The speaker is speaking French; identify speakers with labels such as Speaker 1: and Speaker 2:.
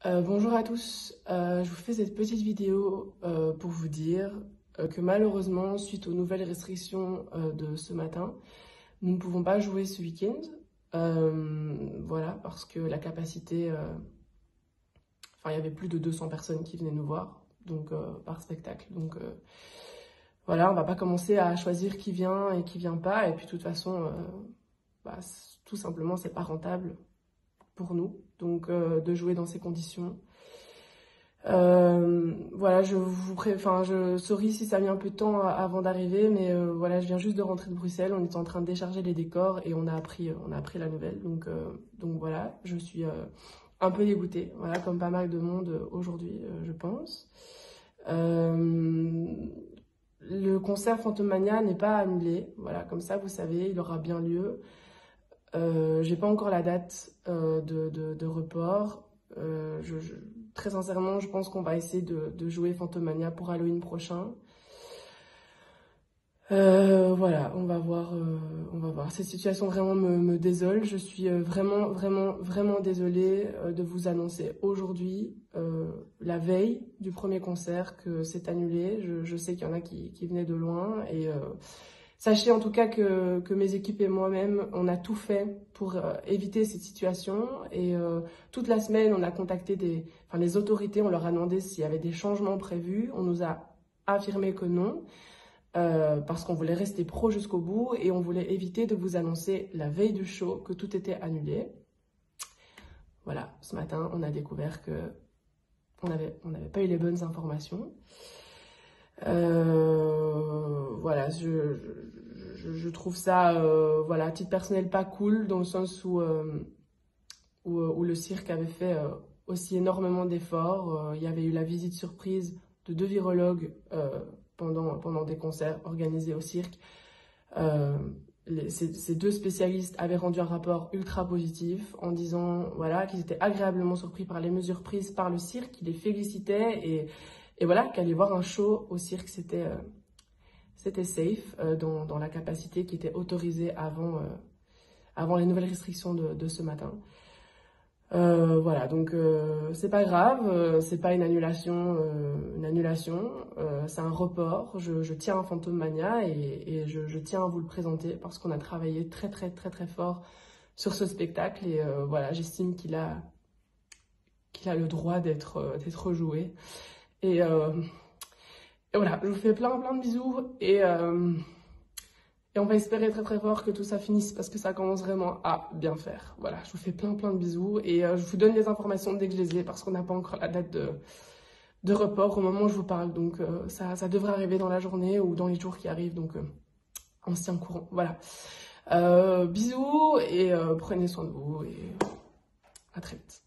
Speaker 1: Bonjour à tous, je vous fais cette petite vidéo pour vous dire que malheureusement, suite aux nouvelles restrictions de ce matin, nous ne pouvons pas jouer ce week-end. Voilà, parce que la capacité, il y avait plus de 200 personnes qui venaient nous voir donc, par spectacle. Donc voilà, on va pas commencer à choisir qui vient et qui vient pas. Et puis de toute façon, tout simplement, c'est pas rentable pour nous donc de jouer dans ces conditions. Voilà, sorry si ça a mis un peu de temps avant d'arriver, mais voilà, je viens juste de rentrer de Bruxelles, on était en train de décharger les décors et on a appris la nouvelle, donc voilà, je suis un peu dégoûtée, voilà, comme pas mal de monde aujourd'hui, je pense. Le concert Fantomania n'est pas annulé, voilà, comme ça vous savez, il aura bien lieu. J'ai pas encore la date de report. Très sincèrement, je pense qu'on va essayer de jouer Fantomania pour Halloween prochain. Voilà, on va voir. Cette situation vraiment me désole. Je suis vraiment désolée de vous annoncer aujourd'hui, la veille du premier concert, que c'est annulé. Je sais qu'il y en a qui venaient de loin et sachez en tout cas que mes équipes et moi-même, on a tout fait pour éviter cette situation. Et toute la semaine, on a contacté les autorités, on leur a demandé s'il y avait des changements prévus. On nous a affirmé que non, parce qu'on voulait rester pro jusqu'au bout et on voulait éviter de vous annoncer la veille du show que tout était annulé. Voilà, ce matin, on a découvert que on n'avait pas eu les bonnes informations. Voilà, je trouve ça, voilà, à titre personnel, pas cool, dans le sens où le cirque avait fait aussi énormément d'efforts. Il y avait eu la visite surprise de 2 virologues pendant des concerts organisés au cirque. Ces 2 spécialistes avaient rendu un rapport ultra positif en disant voilà, qu'ils étaient agréablement surpris par les mesures prises par le cirque, qu'ils les félicitaient et voilà, qu'aller voir un show au cirque, c'était safe dans la capacité qui était autorisée avant les nouvelles restrictions de ce matin. Voilà, donc c'est pas grave, c'est pas une annulation, c'est un report. Je tiens à Fantomania et je tiens à vous le présenter parce qu'on a travaillé très fort sur ce spectacle et voilà, j'estime qu'il a le droit d'être joué. Et voilà, je vous fais plein de bisous et on va espérer très fort que tout ça finisse parce que ça commence vraiment à bien faire. Voilà, je vous fais plein de bisous et je vous donne les informations dès que je les ai parce qu'on n'a pas encore la date de report au moment où je vous parle. Donc ça devrait arriver dans la journée ou dans les jours qui arrivent, donc on se tient au courant. Voilà, bisous et prenez soin de vous et à très vite.